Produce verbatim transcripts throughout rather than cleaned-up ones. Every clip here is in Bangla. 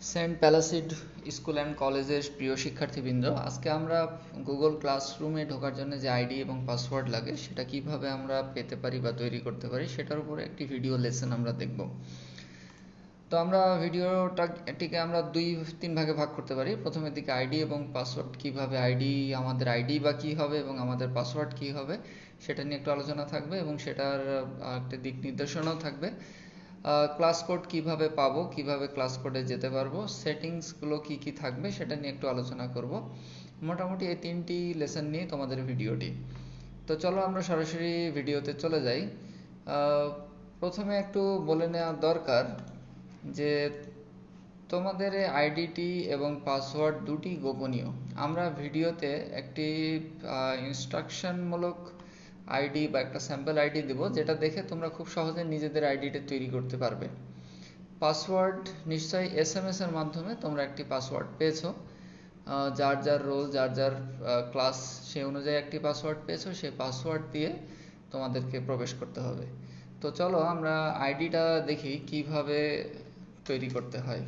সেন্ট প্যালাসিড স্কুল অ্যান্ড কলেজের প্রিয় শিক্ষার্থীবৃন্দ, আজকে আমরা গুগল ক্লাসরুমে ঢোকার জন্য যে আইডি এবং পাসওয়ার্ড লাগে সেটা কিভাবে আমরা পেতে পারি বা তৈরি করতে পারি সেটার উপরে একটি ভিডিও লেসন আমরা দেখব। তো আমরা ভিডিওটাকে আমরা দুই তিন ভাগে ভাগ করতে পারি। প্রথমের দিকে আইডি এবং পাসওয়ার্ড, কিভাবে আইডি আমাদের আইডি বা কী হবে এবং আমাদের পাসওয়ার্ড কী হবে সেটা নিয়ে একটু আলোচনা থাকবে এবং সেটার একটা দিক নির্দেশনাও থাকবে। ক্লাস কোড কিভাবে পাবো, কিভাবে ক্লাস কোডে যেতে পারবো, সেটিংসগুলো কি কি থাকবে সেটা নিয়ে একটু আলোচনা করব। মোটামুটি এই তিনটি লেসন নিয়ে তোমাদের ভিডিওটি। তো চলো আমরা সরাসরি ভিডিওতে চলে যাই। প্রথমে একটু বলে নেওয়া দরকার যে তোমাদের আইডিটি এবং পাসওয়ার্ড দুটি গোপনীয়। আমরা ভিডিওতে একটি ইনস্ট্রাকশনমূলক আইডি বা একটা স্যাম্পল আইডি দেব, যেটা দেখে তোমরা খুব সহজে নিজেদের আইডিটা তৈরি করতে পারবে। পাসওয়ার্ড নিশ্চয়ই এস এম এস এর মাধ্যমে তোমরা একটি পাসওয়ার্ড পেয়েছো, যার যার রোল যার যার ক্লাস সে অনুযায়ী একটি পাসওয়ার্ড পেয়েছো, সেই পাসওয়ার্ড দিয়ে তোমাদেরকে প্রবেশ করতে হবে। তো চলো আমরা আইডিটা দেখি কিভাবে তৈরি করতে হয়।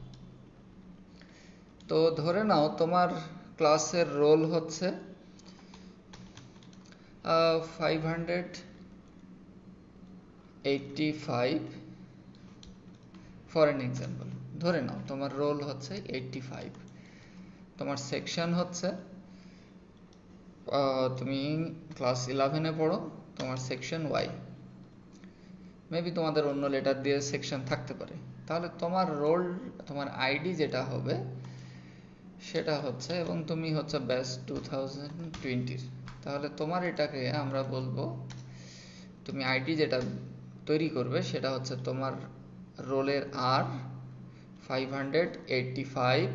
তো ধরে নাও তোমার ক্লাসের রোল হচ্ছে five hundred eighty five, for an example. ধরে নাও তোমার রোল হচ্ছে এইটটি ফাইভ, তোমার সেকশন হচ্ছে, তুমি ক্লাস ইলেভেনে পড়ো, তোমার সেকশন ওয়াই। মেবি তোমাদের অন্য লেটার দিয়ে সেকশন থাকতে পারে। তাহলে তোমার রোল, তোমার আইডি যেটা হবে সেটা হচ্ছে, এবং তুমি হচ্ছে ব্যাচ টু থাউজেন্ড টোয়েন্টির, তাহলে তোমার এটাকে আমরা বলবো, তুমি আইডি যেটা তৈরি করবে সেটা হচ্ছে তোমার রোলের R five hundred eighty five,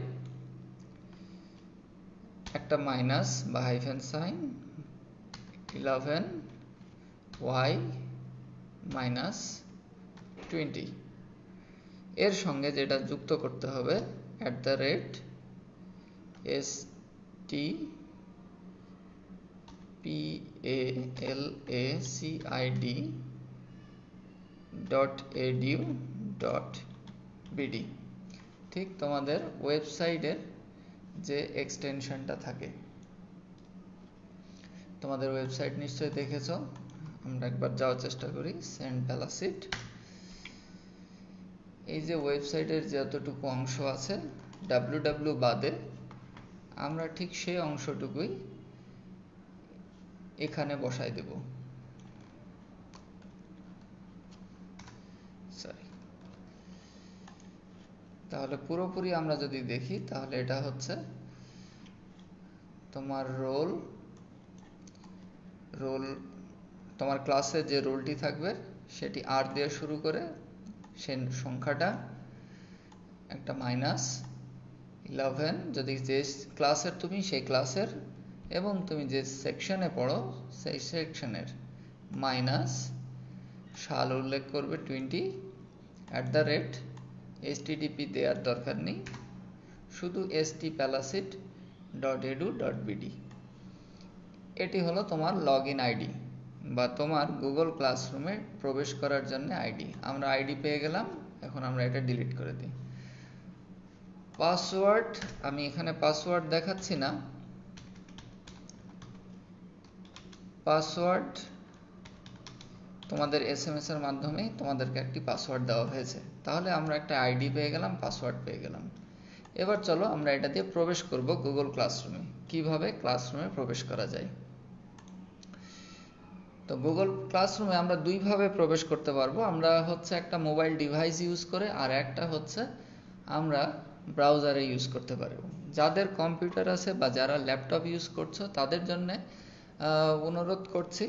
একটা মাইনাস বা hyphen sign, eleven Y minus twenty, এর সঙ্গে যেটা যুক্ত করতে হবে at the rate S T P A L A C I D dot edu dot BD. ঠিক তোমাদের ওয়েবসাইটের যে এক্সটেনশনটা থাকে, তোমাদের ওয়েবসাইট নিশ্চয়ই দেখেছো, আমরা একবার যাওয়ার চেষ্টা করি। সেন্ট প্যালাসিড, এই যে ওয়েবসাইটের যতটুকু অংশ আছে ডাব্লিউ ডাব্লিউ বাদে, আমরা ঠিক সেই অংশটুকুই এখানে বসাই দেব। সরি, তাহলে পুরোপুরি আমরা যদি দেখি তাহলে এটা হচ্ছে তোমার রোল রোল তোমার ক্লাসে যে রোলটি থাকবে সেটি আর দিয়ে শুরু করে, সে সংখ্যাটা একটা মাইনাস ইলেভেন, যদি যে ক্লাসের তুমি সেই ক্লাসের এবং তুমি যে সেকশনে পড়ো সেই সেকশনের, মাইনাস সাল উল্লেখ করবে twenty, at the rate H T T P দেওয়ার দরকার নেই, শুধু S T placid dot edu dot BD. এটি হলো তোমার লগ ইন আইডি বা তোমার গুগল ক্লাসরুমে প্রবেশ করার জন্য আইডি। আমরা আইডি পেয়ে গেলাম, এখন আমরা এটা ডিলিট করে দিই। পাসওয়ার্ড, আমি এখানে পাসওয়ার্ড দেখাচ্ছি না। পাসওয়ার্ড তোমাদের এস এম এস এর মাধ্যমে তোমাদেরকে একটি পাসওয়ার্ড দেওয়া হয়েছে, তাহলে আমরা একটা আইডি পেয়ে গেলাম, পাসওয়ার্ড পেয়ে গেলাম। এবার চলো আমরা এটা দিয়ে প্রবেশ করব গুগল ক্লাসরুমে। কিভাবে ক্লাসরুমে প্রবেশ করা যায়? তো গুগল ক্লাসরুমে আমরা দুইভাবে প্রবেশ করতে পারবো। আমরা হচ্ছে একটা মোবাইল ডিভাইস ইউজ করে, আর একটা হচ্ছে আমরা ব্রাউজারে ইউজ করতে পারবো। যাদের কম্পিউটার আছে বা যারা ল্যাপটপ ইউজ করছো তাদের জন্য অনুরোধ করছি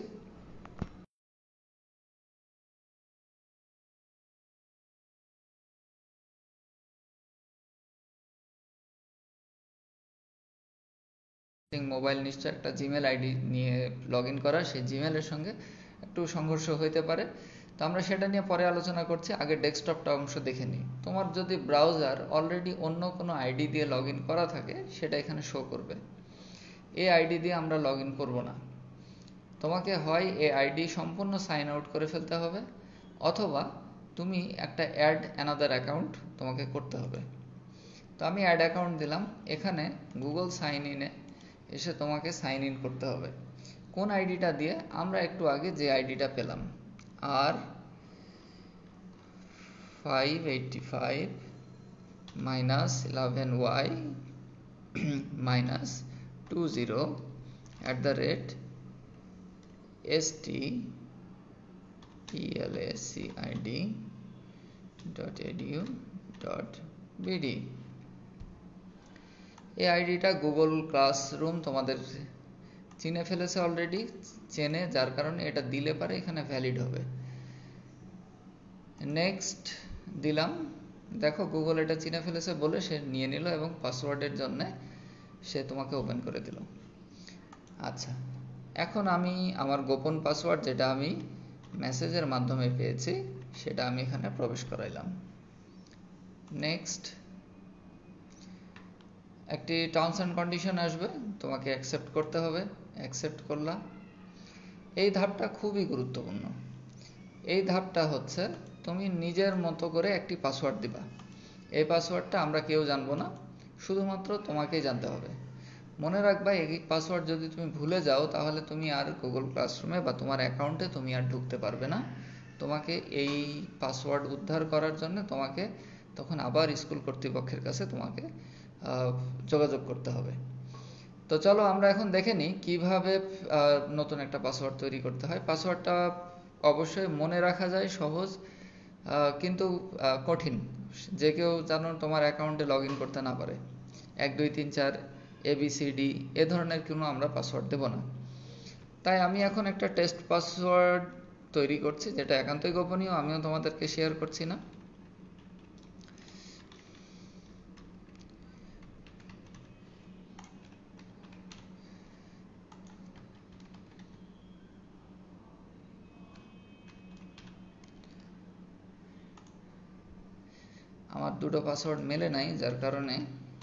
মোবাইল নিশ্চয় একটা জিমেল আইডি নিয়ে লগ ইন করা, সেই জিমেলের সঙ্গে একটু সংঘর্ষ হইতে পারে। তো আমরা সেটা নিয়ে পরে আলোচনা করছি, আগে ডেস্কটপটা অংশ দেখে নিই। তোমার যদি ব্রাউজার অলরেডি অন্য কোনো আইডি দিয়ে লগ ইন করা থাকে সেটা এখানে শো করবে। এই আইডি দিয়ে আমরা লগ ইন করবো না, তোমাকে হয় এই আইডি সম্পূর্ণ সাইন আউট করে ফেলতে হবে, অথবা তুমি একটা অ্যাড অ্যানাদার অ্যাকাউন্ট তোমাকে করতে হবে। তো আমি অ্যাড অ্যাকাউন্ট দিলাম। এখানে গুগল সাইন ইনে এসে তোমাকে সাইন ইন করতে হবে। কোন আইডিটা দিয়ে? আমরা একটু আগে যে আইডিটা পেলাম, R five eighty five minus eleven Y minus two zero at the rate S T P L A C I D dot edu dot BD. এই আইডিটা গুগল ক্লাসরুম তোমাদের চিনে ফেলেছে অলরেডি, চেনে, যার কারণে এটা দিলে পারে এখানে ভ্যালিড হবে। নেক্সট দিলাম, দেখো গুগল এটা চিনে ফেলেছে বলে সে নিয়ে নিল এবং পাসওয়ার্ডের জন্য সে তোমাকে ওপেন করে দিল। আচ্ছা, এখন আমি আমার গোপন পাসওয়ার্ড যেটা আমি মেসেজের মাধ্যমে পেয়েছি সেটা আমি এখানে প্রবেশ করাইলাম। নেক্সট একটি টার্মস অ্যান্ড কন্ডিশন আসবে, তোমাকে অ্যাকসেপ্ট করতে হবে। অ্যাকসেপ্ট করলাম। এই ধাপটা খুবই গুরুত্বপূর্ণ। এই ধাপটা হচ্ছে তুমি নিজের মতো করে একটি পাসওয়ার্ড দিবা। এই পাসওয়ার্ডটা আমরা কেউ জানবো না, শুধুমাত্র তোমাকেই জানতে হবে। মনে রাখবা, এই পাসওয়ার্ড যদি তুমি ভুলে যাও তাহলে তুমি আর গুগল ক্লাসরুমে বা তোমার অ্যাকাউন্টে তুমি আর ঢুকতে পারবে না। তোমাকে এই পাসওয়ার্ড উদ্ধার করার জন্য তোমাকে তখন আবার স্কুল কর্তৃপক্ষের কাছে তোমাকে যোগাযোগ করতে হবে। তো চলো আমরা এখন দেখে নিই কীভাবে নতুন একটা পাসওয়ার্ড তৈরি করতে হয়। পাসওয়ার্ডটা অবশ্যই মনে রাখা যায়, সহজ কিন্তু কঠিন। যে কেউ জানো তোমার অ্যাকাউন্টে লগ ইন করতে না পারে। এক দুই তিন চার এবিসিডি এ ধরনের কোনো আমরা পাসওয়ার্ড দেব না। তাই আমি এখন একটা টেস্ট পাসওয়ার্ড তৈরি করছি, যেটা একান্তই গোপনীয়, আমিও তোমাদেরকে শেয়ার করছি না। আমার দুটো পাসওয়ার্ড মেলে নাই, যার কারণে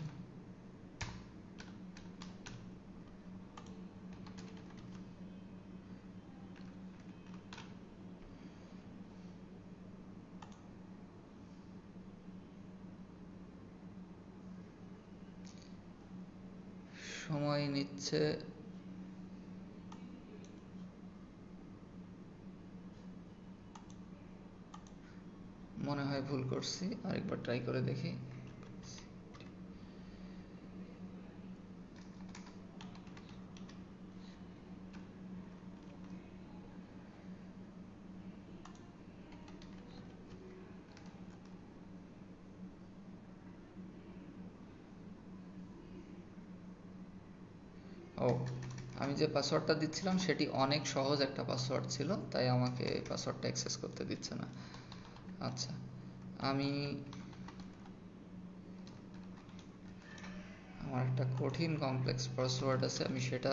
সময় নিচ্ছে। মনে হয় ভুল করছি, আরেকবার ট্রাই করে দেখি। ও, আমি যে পাসওয়ার্ডটা দিচ্ছিলাম সেটি অনেক সহজ একটা পাসওয়ার্ড ছিল, তাই আমাকে পাসওয়ার্ডটা অ্যাক্সেস করতে দিচ্ছে না। আচ্ছা, আমি আমার একটা কঠিন কমপ্লেক্স পাসওয়ার্ড আছে, আমি সেটা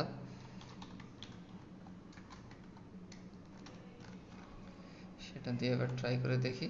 সেটা দিয়ে এবার ট্রাই করে দেখি।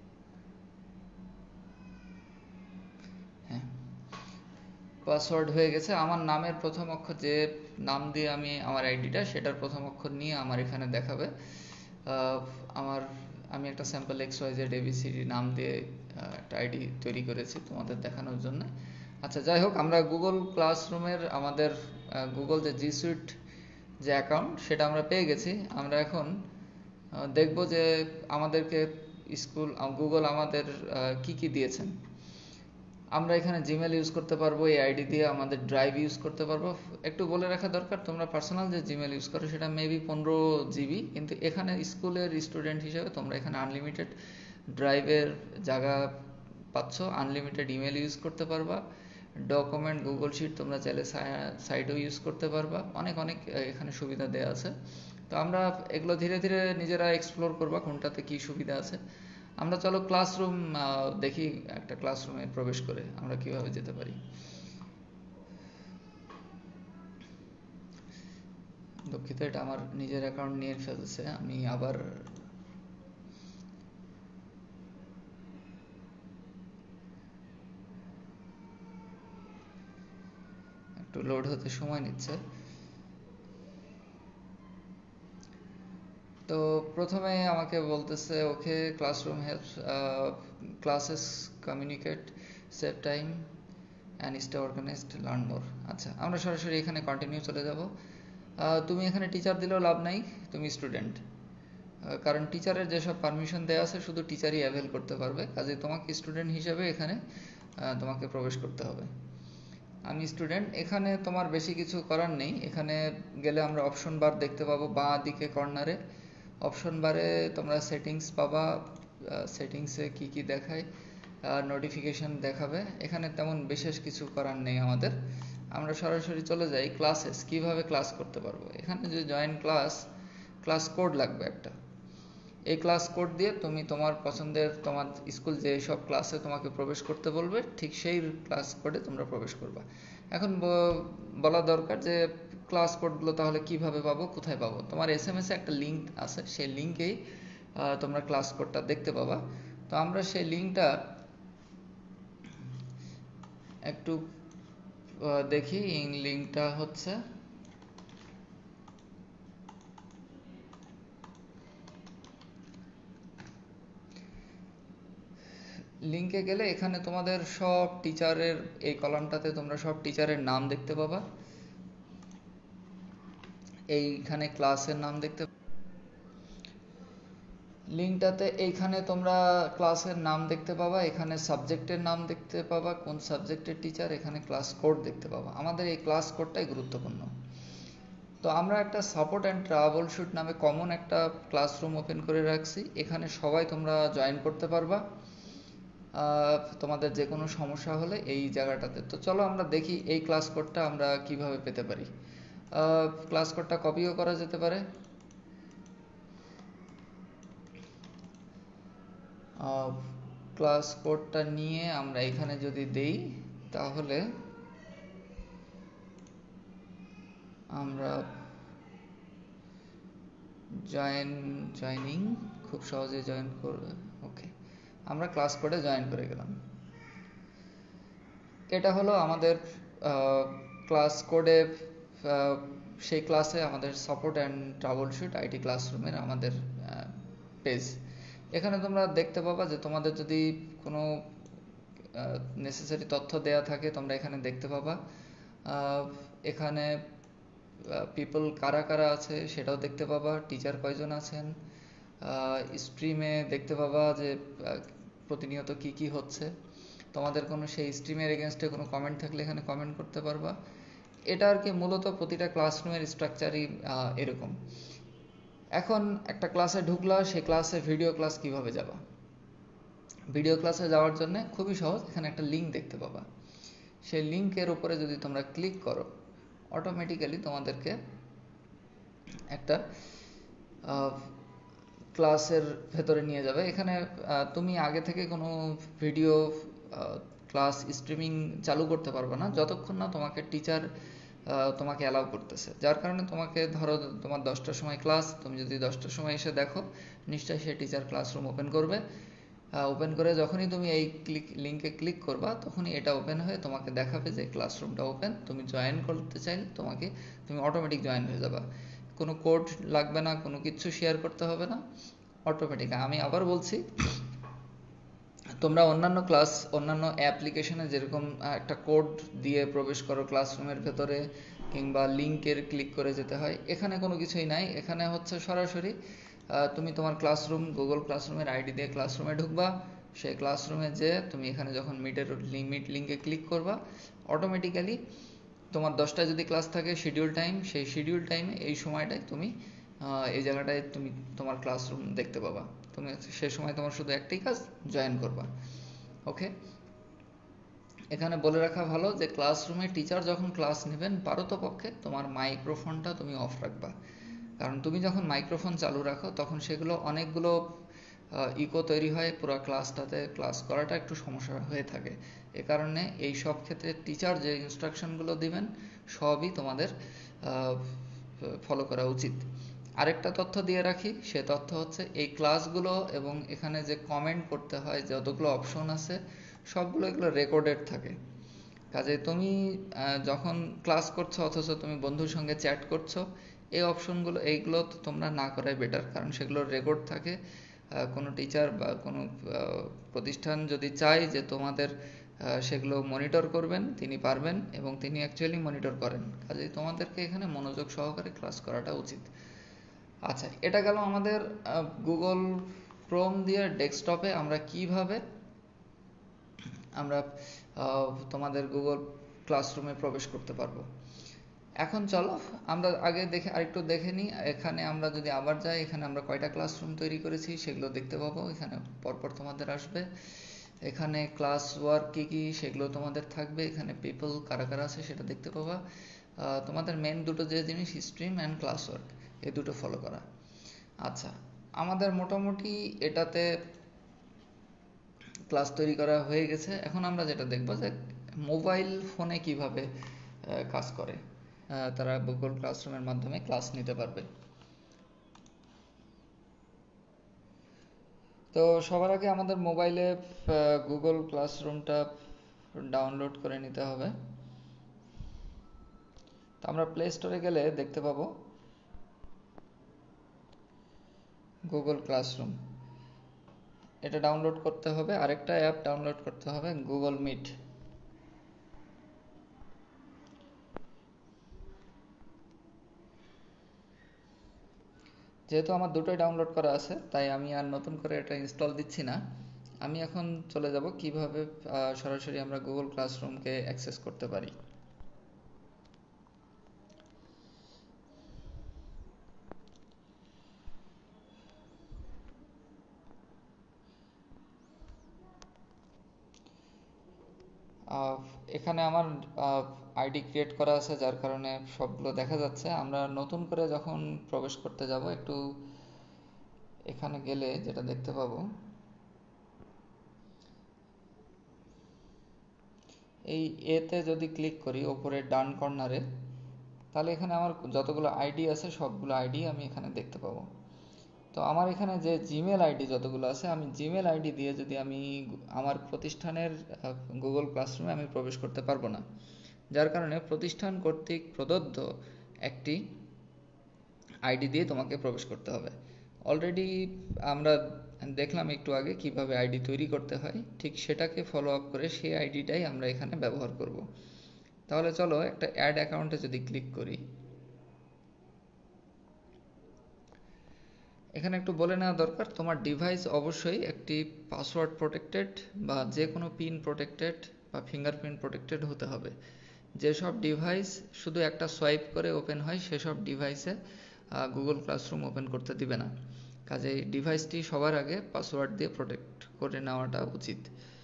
হ্যাঁ, পাসওয়ার্ড হয়ে গেছে। আমার নামের প্রথম অক্ষর, যে নাম দিয়ে আমি আমার আইডিটা, সেটার প্রথম অক্ষর নিয়ে আমার এখানে দেখাবে। আমার আমি একটা sample X Y Z ABCD নাম দিয়ে একটা আইডি তৈরি করেছি তোমাদের দেখানোর জন্য। আচ্ছা, যাই হোক, আমরা গুগল ক্লাসরুমের আমাদের গুগল যে জি সুইট যে অ্যাকাউন্ট সেটা আমরা পেয়ে গেছি। আমরা এখন দেখব যে আমাদেরকে স্কুল গুগল আমাদের কি কি দিয়েছেন। আমরা এখানে জিমেল ইউজ করতে পারবো, এই আইডি দিয়ে আমাদের ড্রাইভ ইউজ করতে পারবো। একটু বলে রাখা দরকার, তোমরা পার্সোনাল যে জিমেল ইউজ করো সেটা মেবি পনেরো জিবি, কিন্তু এখানে স্কুলের স্টুডেন্ট হিসেবে তোমরা এখানে আনলিমিটেড ড্রাইভের জায়গা পাচ্ছ, আনলিমিটেড ইমেল ইউজ করতে পারবা, ডকুমেন্ট গুগল শিট তোমরা চাইলে সাইটেও ইউজ করতে পারবা, অনেক অনেক এখানে সুবিধা দেওয়া আছে। তো আমরা এগুলো ধীরে ধীরে নিজেরা এক্সপ্লোর করবা কোনটাতে কি সুবিধা আছে। আমরা চলো ক্লাসরুম দেখি, একটা ক্লাসরুমে প্রবেশ করে আমরা কিভাবে যেতে পারি। দুঃখিত, এটা আমার নিজের অ্যাকাউন্ট নিয়ে ফেলছে, আমি আবার একটু লোড হতে সময় নিচ্ছে। তো প্রথমে আমাকে বলতেছে okay classroom helps classes communicate save time and stay organised learn more. আচ্ছা, আমরা সরাসরি এখানে কন্টিনিউ চলে যাব। তুমি এখানে টিচার দিলেও লাভ নাই, তুমি স্টুডেন্ট, কারণ টিচারের যেসব পারমিশন দেওয়া আছে শুধু টিচারই অ্যাভেল করতে পারবে, কাজে তোমাকে স্টুডেন্ট হিসেবে এখানে তোমাকে প্রবেশ করতে হবে। আমি স্টুডেন্ট, এখানে তোমার বেশি কিছু করার নেই। এখানে গেলে আমরা অপশন বার দেখতে পাবো বাঁ দিকে কর্নারে। অপশন বারে তোমরা সেটিংস পাবা, সেটিংসে কি কি দেখায়, নোটিফিকেশন দেখাবে। এখানে তেমন বিশেষ কিছু করার নেই আমাদের। আমরা সরাসরি চলে যাই ক্লাসেস, কিভাবে ক্লাস করতে পারবো। এখানে যে জয়েন ক্লাস, ক্লাস কোড লাগবে একটা। এই ক্লাস কোড দিয়ে তুমি তোমার পছন্দের, তোমার স্কুল যে সব ক্লাসে তোমাকে প্রবেশ করতে বলবে ঠিক সেই ক্লাস কোডে তোমরা প্রবেশ করবা। এখন বলা দরকার যে ক্লাস কোডগুলো তাহলে কিভাবে পাবো, কোথায় পাবো। তোমার এস এম এস এ একটা লিঙ্ক আছে, সেই লিঙ্কেই তোমরা ক্লাস কোডটা দেখতে পাবা। তো আমরা সেই লিঙ্কটা একটু দেখি। লিঙ্কটা হচ্ছে লিঙ্কে গেলে এখানে তোমাদের সব টিচারের, এই কলামটাতে তোমরা সব টিচারের নাম দেখতে পাবা। এইখানে ক্লাসের নাম দেখতে, লিঙ্কটাতে এইখানে তোমরা ক্লাসের নাম দেখতে পাবা, এখানে সাবজেক্টের নাম দেখতে পাবা, কোন সাবজেক্টের টিচার, এখানে ক্লাস কোড দেখতে পাবা। আমাদের এই ক্লাস কোডটাই গুরুত্বপূর্ণ। তো আমরা একটা সাপোর্ট অ্যান্ড ট্রাবল শুট নামে কমন একটা ক্লাসরুম ওপেন করে রাখছি। এখানে সবাই তোমরা জয়েন করতে পারবা তোমাদের যে কোনো সমস্যা হলে এই জায়গাটাতে। তো চলো আমরা দেখি এই ক্লাস কোডটা আমরা কিভাবে পেতে পারি। ক্লাস কোডটা কপিও করা যেতে পারে। ক্লাস কোডটা নিয়ে আমরা এখানে যদি দেই তাহলে আমরা জয়েন জয়নিং খুব সহজে জয়েন করবে। ওকে, আমরা ক্লাস কোডে জয়েন করে গেলাম। এটা হলো আমাদের ক্লাস কোডে, সেই ক্লাসে আমাদের support and troubleshoot IT ক্লাসরুমের আমাদের পেজ। এখানে তোমরা দেখতে পাবা যে তোমাদের যদি কোনো নেসেসারি তথ্য দেয়া থাকে তোমরা এখানে দেখতে পাবা। এখানে পিপল কারা কারা আছে সেটাও দেখতে পাবা, টিচার কয়জন আছেন, স্ট্রিমে দেখতে পাবা যে প্রতিনিয়ত কি কি হচ্ছে। তোমাদের কোনো সেই স্ট্রিমের এগেনস্টে কোনো কমেন্ট থাকলে এখানে কমেন্ট করতে পারবা। এটা আর কি মূলত প্রতিটা ক্লাসরুমের স্ট্রাকচারই এরকম। এখন একটা ক্লাসে ঢুকলা, সেই ক্লাসে ভিডিও ক্লাস কিভাবে যাবা। ভিডিও ক্লাসে যাওয়ার জন্য খুবই সহজ, এখানে একটা লিঙ্ক দেখতে পাবা। সেই লিঙ্কের উপরে যদি তোমরা ক্লিক করো অটোমেটিক্যালি তোমাদেরকে একটা ক্লাসের ভেতরে নিয়ে যাবে। এখানে তুমি আগে থেকে কোনো ভিডিও ক্লাস স্ট্রিমিং চালু করতে পারবে না যতক্ষণ না তোমাকে টিচার তোমাকে অ্যালাউ করতেছে। যার কারণে তোমাকে ধরো তোমার দশটার সময় ক্লাস, তুমি যদি দশটার সময় এসে দেখো নিশ্চয়ই সে টিচার ক্লাসরুম ওপেন করবে। ওপেন করে যখনই তুমি এই ক্লিক লিঙ্কে ক্লিক করবা তখনই এটা ওপেন হয়ে তোমাকে দেখাবে যে ক্লাসরুমটা ওপেন। তুমি জয়েন করতে চাইলে তোমাকে তুমি অটোমেটিক জয়েন হয়ে যাবা। কোনো কোড লাগবে না, কোনো কিছু শেয়ার করতে হবে না, অটোমেটিক। আমি আবার বলছি, তোমরা অন্যান্য ক্লাস, অন্যান্য অ্যাপ্লিকেশনে যেরকম একটা কোড দিয়ে প্রবেশ করো ক্লাসরুমের ভেতরে কিংবা লিঙ্কের ক্লিক করে যেতে হয়, এখানে কোনো কিছুই নাই। এখানে হচ্ছে সরাসরি তুমি তোমার ক্লাসরুম, গুগল ক্লাসরুমের আইডি দিয়ে ক্লাসরুমে ঢুকবা। সেই ক্লাসরুমে যে তুমি এখানে যখন মিটের মিট লিঙ্কে ক্লিক করবা অটোমেটিক্যালি তোমার দশটায় যদি ক্লাস থাকে শিডিউল টাইম, সেই শিডিউল টাইমে এই সময়টায় তুমি এই জায়গাটায় তুমি তোমার ক্লাসরুম দেখতে পাবা। তুমি সে সময় তোমার শুধু একটাই কাজ, জয়েন করবা। ওকে, এখানে বলে রাখা ভালো যে ক্লাসরুমে টিচার যখন ক্লাস নেবেন পারতপক্ষে তোমার মাইক্রোফোনটা তুমি অফ রাখবা। কারণ তুমি যখন মাইক্রোফোন চালু রাখো তখন সেগুলো অনেকগুলো ইকো তৈরি হয়, পুরো ক্লাসটাতে ক্লাস করাটা একটু সমস্যা হয়ে থাকে। এ কারণে এই সব ক্ষেত্রে টিচার যে ইনস্ট্রাকশনগুলো দিবেন সবই তোমাদের ফলো করা উচিত। আরেকটা তথ্য দিয়ে রাখি, সে তথ্য হচ্ছে এই ক্লাসগুলো এবং এখানে যে কমেন্ট করতে হয়, যতগুলো অপশন আছে সবগুলো এগুলো রেকর্ডেড থাকে। কাজে তুমি যখন ক্লাস করছো অথচ তুমি বন্ধুর সঙ্গে চ্যাট করছো, এই অপশনগুলো এইগুলো তো তোমরা না করাই বেটার, কারণ সেগুলো রেকর্ড থাকে। কোনো টিচার বা কোনো প্রতিষ্ঠান যদি চায় যে তোমাদের সেগুলো মনিটর করবেন, তিনি পারবেন এবং তিনি অ্যাকচুয়ালি মনিটর করেন। কাজেই তোমাদেরকে এখানে মনোযোগ সহকারে ক্লাস করাটা উচিত। আচ্ছা, এটা গেল আমাদের গুগল ক্রোম দিয়ে ডেস্কটপে আমরা কিভাবে আমরা তোমাদের গুগল ক্লাসরুমে প্রবেশ করতে পারবো। এখন চলো আমরা আগে দেখে আরেকটু দেখে নিই। এখানে আমরা যদি আবার যাই, এখানে আমরা কয়টা ক্লাসরুম তৈরি করেছি সেগুলো দেখতে পাবো। এখানে পরপর তোমাদের আসবে। এখানে ক্লাস ওয়ার্ক কী কী সেগুলো তোমাদের থাকবে। এখানে পিপল কারা কারা আছে সেটা দেখতে পাবা। তোমাদের মেন দুটো যে জিনিস, স্ট্রিম অ্যান্ড ক্লাস ওয়ার্ক, এই দুটো ফলো করা। আচ্ছা, আমাদের মোটামুটি এটাতে ক্লাস তৈরি করা হয়ে গেছে। এখন আমরা যেটা দেখব যে মোবাইল ফোনে কিভাবে কাজ করে, তারা গুগল ক্লাসরুমের মাধ্যমে ক্লাস নিতে পারবে। তো সবার আগে আমাদের মোবাইলে গুগল ক্লাসরুমটা ডাউনলোড করে নিতে হবে। তো আমরা প্লে স্টোরে গেলে দেখতে পাবো গুগল ক্লাসরুম। এটা ডাউনলোড করতে হবে। আরেকটা অ্যাপ ডাউনলোড করতে হবে, গুগল মিট। যেহেতু আমার দুটোই ডাউনলোড করা আছে, তাই আমি আর নতুন করে এটা ইনস্টল দিচ্ছি না। আমি এখন চলে যাব কিভাবে সরাসরি আমরা গুগল ক্লাসরুমকে অ্যাক্সেস করতে পারি। এখানে আমার আইডি ক্রিয়েট করা আছে, যার কারণে সবগুলো দেখা যাচ্ছে। আমরা নতুন করে যখন প্রবেশ করতে যাব, একটু এখানে গেলে যেটা দেখতে পাবো, এই এতে যদি ক্লিক করি ওপরে ডান কর্নারে, তাহলে এখানে আমার যতগুলো আইডি আছে সবগুলো আইডি আমি এখানে দেখতে পাবো। তো আমার এখানে যে জিমেল আইডি যতগুলো আছে, আমি জিমেল আইডি দিয়ে যদি আমি আমার প্রতিষ্ঠানের গুগল ক্লাসরুমে আমি প্রবেশ করতে পারবো না, যার কারণে প্রতিষ্ঠান কর্তৃক প্রদত্ত একটি আইডি দিয়ে তোমাকে প্রবেশ করতে হবে। অলরেডি আমরা দেখলাম একটু আগে কিভাবে আইডি তৈরি করতে হয়, ঠিক সেটাকে ফলো আপ করে সেই আইডিটাই আমরা এখানে ব্যবহার করব। তাহলে চলো একটা অ্যাড অ্যাকাউন্টে যদি ক্লিক করি, এখানে একটু বলে নেওয়া দরকার, তোমার ডিভাইস অবশ্যই একটি পাসওয়ার্ড প্রোটেক্টেড বা যে কোনো পিন প্রোটেক্টেড বা ফিঙ্গারপ্রিন্ট প্রোটেক্টেড হতে হবে। যেসব ডিভাইস শুধু একটা সোয়াইপ করে ওপেন হয়, সেসব ডিভাইসে গুগল ক্লাসরুম ওপেন করতে দিবে না। কাজেই ডিভাইসটি সবার আগে পাসওয়ার্ড দিয়ে প্রোটেক্ট করে নেওয়াটা উচিত।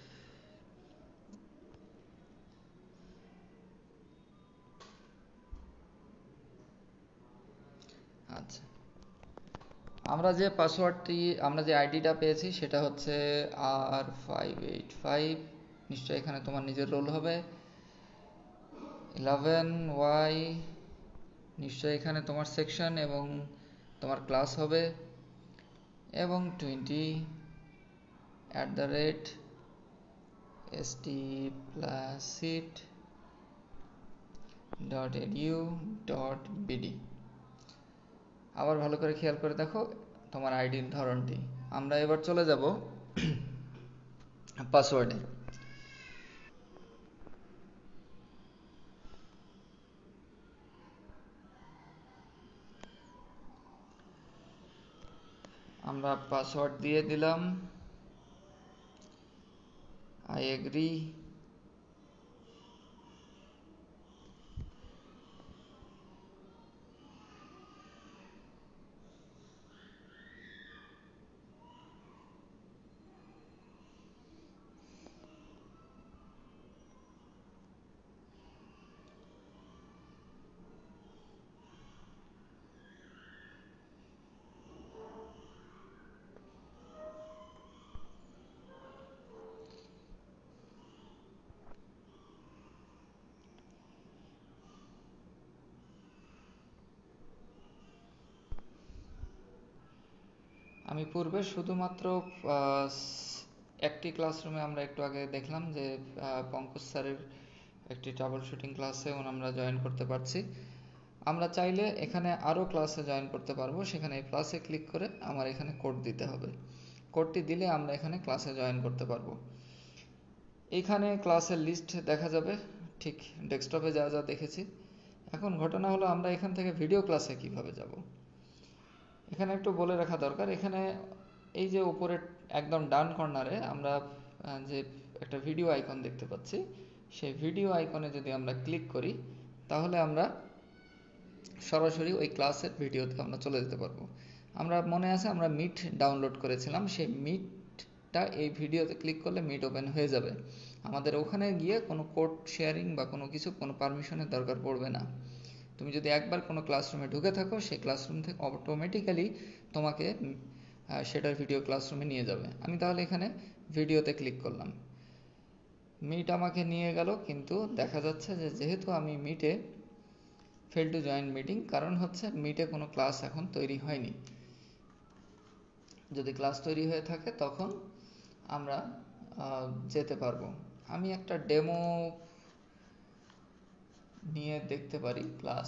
আচ্ছা, আমরা যে পাসওয়ার্ডটি আমরা যে আইডিটা পেয়েছি সেটা হচ্ছে আর ফাইভ এইট ফাইভ। নিশ্চয়ই এখানে তোমার নিজের রোল হবে। ইলেভেন ওয়াই, নিশ্চয়ই এখানে তোমার সেকশন এবং তোমার ক্লাস হবে। এবং twenty at the rate S T plus sit dot edu dot BD. আবার ভালো করে খেয়াল করে দেখো তোমার আইডির ধরনটি। আমরা এবার চলে যাব পাসওয়ার্ডে। আমরা পাসওয়ার্ড দিয়ে দিলাম, আই এগ্রি। আমি পূর্বে শুধুমাত্র একটি ক্লাসরুমে আমরা একটু আগে দেখলাম যে পঙ্কজ স্যারের একটি ট্রাবল শুটিং ক্লাসে আমরা জয়েন করতে পারছি। আমরা চাইলে এখানে আরও ক্লাসে জয়েন করতে পারবো। সেখানে প্লাসে ক্লিক করে আমার এখানে কোড দিতে হবে। কোডটি দিলে আমরা এখানে ক্লাসে জয়েন করতে পারবো। এইখানে ক্লাসের লিস্ট দেখা যাবে, ঠিক ডেস্কটপে যা যা দেখেছি। এখন ঘটনা হলো আমরা এখান থেকে ভিডিও ক্লাসে কিভাবে যাব। এখানে একটু বলে রাখা দরকার, এখানে এই যে উপরে একদম ডান কর্নারে আমরা যে একটা ভিডিও আইকন দেখতে পাচ্ছি, সেই ভিডিও আইকনে যদি আমরা ক্লিক করি তাহলে আমরা সরাসরি ওই ক্লাসের ভিডিওতে আমরা চলে যেতে পারবো। আমরা মনে আছে আমরা মিট ডাউনলোড করেছিলাম, সেই মিটটা এই ভিডিওতে ক্লিক করলে মিট ওপেন হয়ে যাবে। আমাদের ওখানে গিয়ে কোনো কোড শেয়ারিং বা কোনো কিছু কোনো পারমিশনের দরকার পড়বে না। তুমি যদি একবার কোনো ক্লাসরুমে ঢুকে থাকো, সেই ক্লাসরুম থেকে অটোমেটিক্যালি তোমাকে সেটার ভিডিও ক্লাসরুমে নিয়ে যাবে। আমি তাহলে এখানে ভিডিওতে ক্লিক করলাম, মিট আমাকে নিয়ে গেল, কিন্তু দেখা যাচ্ছে যে যেহেতু আমি মিটে ফেল টু জয়েন মিটিং, কারণ হচ্ছে মিটে কোনো ক্লাস এখন তৈরি হয়নি। যদি ক্লাস তৈরি হয়ে থাকে তখন আমরা যেতে পারবো। আমি একটা ডেমো নিয়ে দেখতে পারি ক্লাস।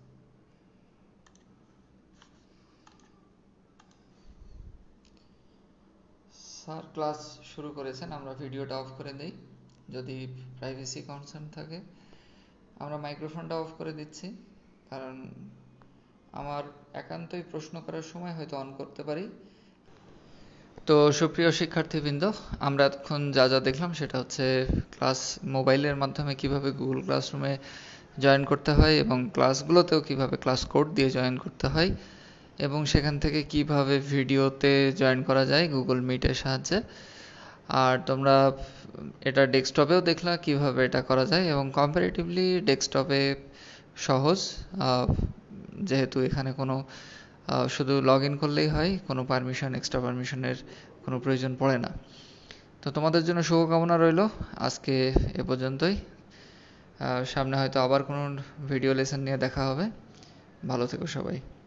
স্যার ক্লাস শুরু করেছেন, আমরা ভিডিওটা অফ করে দেই যদি প্রাইভেসি কনসার্ন থাকে। আমরা মাইক্রোফোনটা অফ করে দিচ্ছি, কারণ আমার একান্তই প্রশ্ন করার সময় হয়তো অন করতে পারি। তো সুপ্রিয় শিক্ষার্থীবৃন্দ, আমরা এতক্ষণ যা যা দেখলাম সেটা হচ্ছে ক্লাস মোবাইলের মাধ্যমে কিভাবে গুগল ক্লাসরুমে জয়েন করতে হয় এবং ক্লাসগুলোতেও কিভাবে ক্লাস কোড দিয়ে জয়েন করতে হয়, এবং সেখান থেকে কিভাবে ভিডিওতে জয়েন করা যায় গুগল মিটের সাহায্যে। আর তোমরা এটা ডেস্কটপেও দেখলা কিভাবে এটা করা যায়, এবং কম্পারেটিভলি ডেস্কটপে সহজ, যেহেতু এখানে কোনো শুধু লগ ইন করলেই হয়, কোনো পারমিশন এক্সট্রা পারমিশনের কোনো প্রয়োজন পড়ে না। তো তোমাদের জন্য শুভকামনা রইল। আজকে এ পর্যন্তই। সামনে হয়তো আবার কোনো ভিডিও লেসন নিয়ে দেখা হবে। ভালো থেকো সবাই।